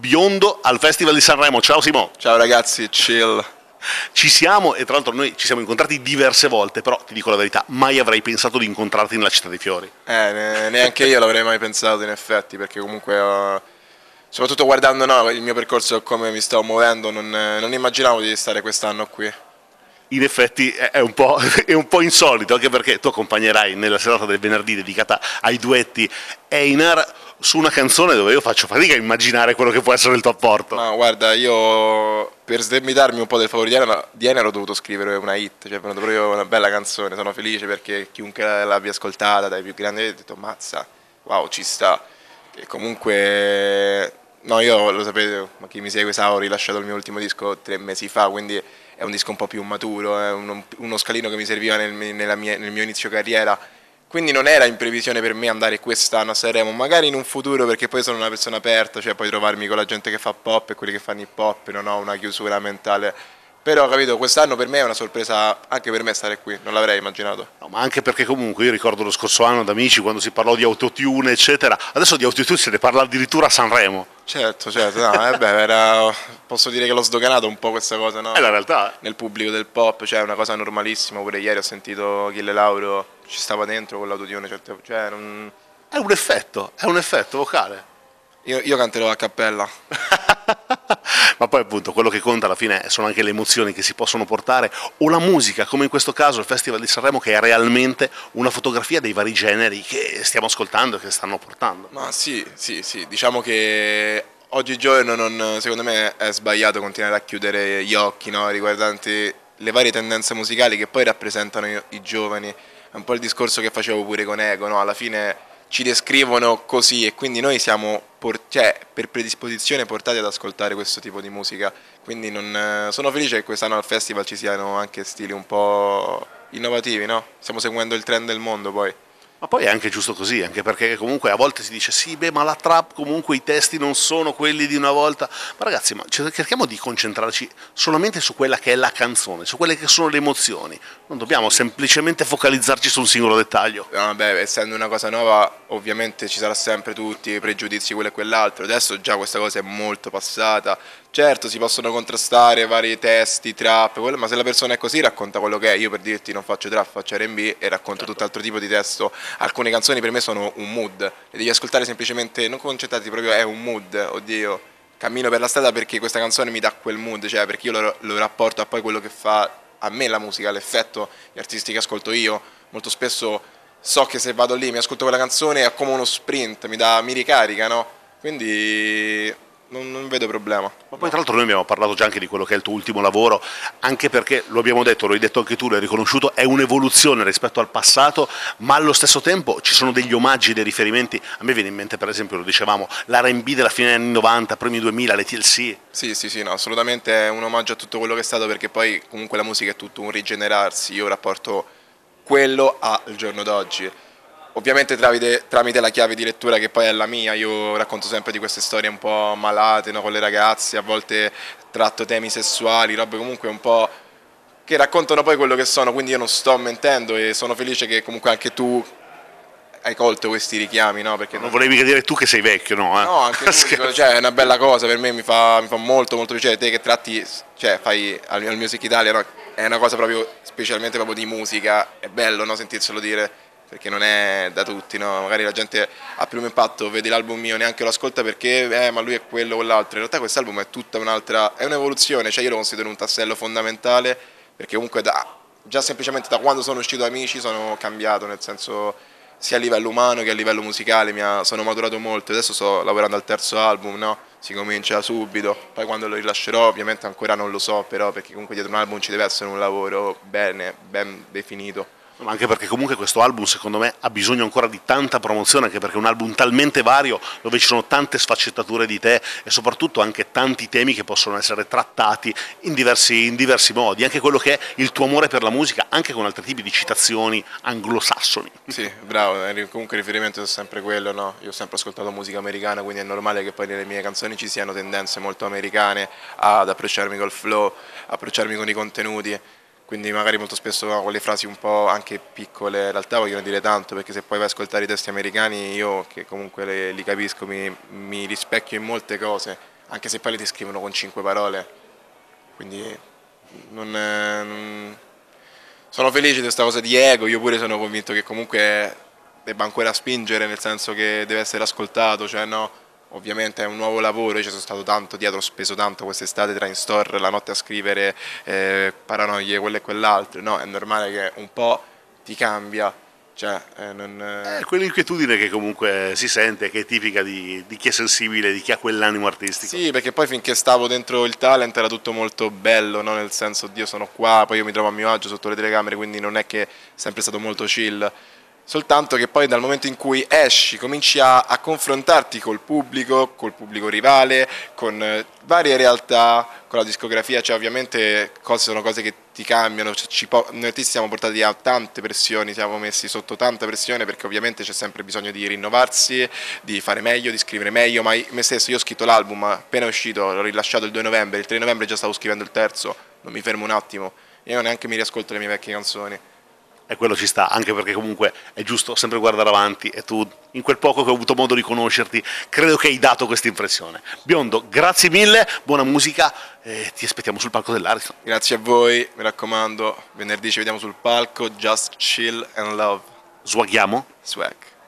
biondo al Festival di Sanremo. Ciao Simo. Ciao ragazzi, chill. Ci siamo, e tra l'altro noi ci siamo incontrati diverse volte, però ti dico la verità, mai avrei pensato di incontrarti nella Città dei Fiori. Neanche io l'avrei mai pensato in effetti, perché comunque soprattutto guardando il mio percorso e come mi stavo muovendo, non immaginavo di stare quest'anno qui. In effetti è un po', è un po' insolito, anche perché tu accompagnerai nella serata del venerdì dedicata ai duetti A&R su una canzone dove io faccio fatica a immaginare quello che può essere il tuo apporto. Ma guarda, io per sdebbitarmi un po' del favore di Enero ho dovuto scrivere una hit, cioè è venuta proprio una bella canzone, sono felice perché chiunque l'abbia ascoltata, dai più grandi, ha detto mazza, wow, ci sta. E comunque, no, io lo sapete, ma chi mi segue sa, ho rilasciato il mio ultimo disco 3 mesi fa, quindi è un disco un po' più maturo, è uno scalino che mi serviva nel mio inizio carriera. Quindi non era in previsione per me andare quest'anno a Sanremo, magari in un futuro, perché poi sono una persona aperta, cioè puoi trovarmi con la gente che fa pop e quelli che fanno hip hop, non ho una chiusura mentale. Però capito, quest'anno per me è una sorpresa, anche per me stare qui, non l'avrei immaginato. No, ma anche perché comunque io ricordo lo scorso anno da amici quando si parlò di autotune eccetera, adesso di autotune se ne parla addirittura a Sanremo. Certo, no, posso dire che l'ho sdoganato un po' questa cosa, no? È la realtà. Nel pubblico del pop, cioè è una cosa normalissima, pure ieri ho sentito Achille Lauro, ci stava dentro con l'autotune, cioè non... È un effetto vocale. Io canterò a cappella. Ma poi appunto quello che conta alla fine sono anche le emozioni che si possono portare, o la musica, come in questo caso il Festival di Sanremo, che è realmente una fotografia dei vari generi che stiamo ascoltando e che stanno portando. Ma sì, diciamo che oggigiorno secondo me è sbagliato continuare a chiudere gli occhi, no, riguardanti le varie tendenze musicali che poi rappresentano i giovani. È un po' il discorso che facevo pure con Ego, no? Alla fine ci descrivono così e quindi noi siamo per predisposizione portati ad ascoltare questo tipo di musica, quindi sono felice che quest'anno al festival ci siano anche stili un po' innovativi, no? Stiamo seguendo il trend del mondo poi. Ma poi è anche giusto così, anche perché comunque a volte si dice sì, beh, ma la trap comunque i testi non sono quelli di una volta. Ma ragazzi, cerchiamo di concentrarci solamente su quella che è la canzone, su quelle che sono le emozioni. Non dobbiamo semplicemente focalizzarci su un singolo dettaglio. No, vabbè, essendo una cosa nuova, ovviamente ci sarà sempre tutti i pregiudizi, quello e quell'altro. Adesso già questa cosa è molto passata. Certo, si possono contrastare vari testi, trap, ma se la persona è così racconta quello che è. Io per dirti non faccio trap, faccio R&B e racconto tutt'altro tipo di testo. Alcune canzoni per me sono un mood, le devi ascoltare semplicemente, non concentrati proprio, è un mood, oddio, cammino per la strada perché questa canzone mi dà quel mood, cioè perché io lo rapporto a poi quello che fa a me la musica, l'effetto, gli artisti che ascolto io, molto spesso so che se vado lì mi ascolto quella canzone è come uno sprint, mi ricarica, no? Quindi non vedo problema. Ma poi tra l'altro noi abbiamo parlato già anche di quello che è il tuo ultimo lavoro, anche perché lo abbiamo detto, lo hai detto anche tu, l'hai riconosciuto, è un'evoluzione rispetto al passato, ma allo stesso tempo ci sono degli omaggi, dei riferimenti. A me viene in mente per esempio, lo dicevamo, l'R&B della fine degli anni 90, primi 2000, le TLC. Sì, no, assolutamente è un omaggio a tutto quello che è stato, perché poi comunque la musica è tutto un rigenerarsi, io rapporto quello al giorno d'oggi. Ovviamente tramite la chiave di lettura che poi è la mia, io racconto sempre di queste storie un po' malate, no, con le ragazze, a volte tratto temi sessuali, robe comunque un po' che raccontano poi quello che sono, quindi io non sto mentendo e sono felice che comunque anche tu hai colto questi richiami, no? Perché non volevi mica dire tu che sei vecchio, no? No, anche tu, cioè, è una bella cosa, per me mi fa molto piacere, te che tratti, cioè fai al Music Italia, no? È una cosa proprio, specialmente proprio di musica, è bello, no, sentirselo dire, perché non è da tutti, no? Magari la gente ha primo impatto, vede l'album mio, neanche lo ascolta perché ma lui è quello o l'altro. In realtà quest'album è tutta un'altra, è un'evoluzione, cioè io lo considero un tassello fondamentale, perché comunque già semplicemente da quando sono uscito Amici sono cambiato, nel senso sia a livello umano che a livello musicale, sono maturato molto, adesso sto lavorando al terzo album, no? Si comincia subito, poi quando lo rilascerò ovviamente ancora non lo so, però perché comunque dietro un album ci deve essere un lavoro ben definito. Anche perché comunque questo album secondo me ha bisogno ancora di tanta promozione, anche perché è un album talmente vario dove ci sono tante sfaccettature di te e soprattutto anche tanti temi che possono essere trattati in diversi modi, anche quello che è il tuo amore per la musica, anche con altri tipi di citazioni anglosassoni. Sì, bravo, comunque il riferimento è sempre quello, no? Io ho sempre ascoltato musica americana, quindi è normale che poi nelle mie canzoni ci siano tendenze molto americane ad approcciarmi col flow, approcciarmi con i contenuti. Quindi magari molto spesso con le frasi un po' anche piccole, in realtà vogliono dire tanto, perché se poi vai a ascoltare i testi americani, io che comunque li capisco, mi rispecchio in molte cose, anche se poi le ti scrivono con 5 parole, quindi sono felice di questa cosa di ego, io pure sono convinto che comunque debba ancora spingere, nel senso che deve essere ascoltato, cioè no, ovviamente è un nuovo lavoro, io ci sono stato tanto dietro, ho speso tanto quest'estate tra in store, la notte a scrivere paranoie, quello e quell'altro, no, è normale che un po' ti cambia. Cioè, Quell'inquietudine che comunque si sente, che è tipica di chi è sensibile, di chi ha quell'animo artistico. Sì, perché poi finché stavo dentro il talent era tutto molto bello, no? Nel senso, Dio sono qua, poi io mi trovo a mio agio sotto le telecamere, quindi non è che è sempre stato molto chill. Soltanto che poi dal momento in cui esci, cominci a confrontarti col pubblico rivale, con varie realtà, con la discografia, cioè ovviamente sono cose che ti cambiano, noi artisti siamo portati a tante pressioni, siamo messi sotto tanta pressione perché ovviamente c'è sempre bisogno di rinnovarsi, di fare meglio, di scrivere meglio, ma me stesso, io ho scritto l'album, appena è uscito, l'ho rilasciato il 2 novembre, il 3 novembre già stavo scrivendo il terzo, non mi fermo un attimo, io neanche mi riascolto le mie vecchie canzoni. E quello ci sta, anche perché comunque è giusto sempre guardare avanti e tu, in quel poco che ho avuto modo di conoscerti, credo che hai dato questa impressione. Biondo, grazie mille, buona musica e ti aspettiamo sul palco dell'Ariston. Grazie a voi, mi raccomando, venerdì ci vediamo sul palco, just chill and love. Swaghiamo? Swag.